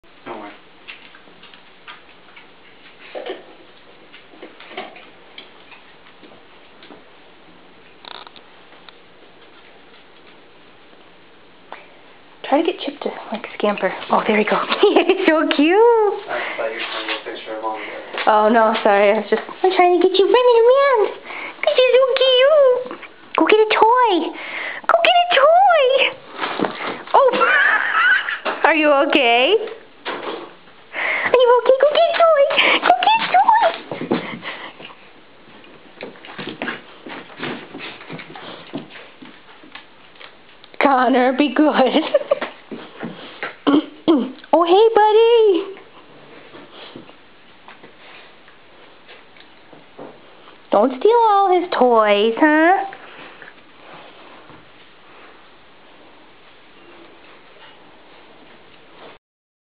Don't worry. Try to get Chip to, like, scamper. Oh, there you go. He's so cute. I thought you were trying to get a picture of Mom. Oh, no, sorry. I'm trying to get you running around. Because you're so cute. Go get a toy. Go get a toy. Oh. Are you okay? Are you okay? Go get a toy. Go get a toy. Connor, be good. Oh, hey, buddy. Don't steal all his toys, huh?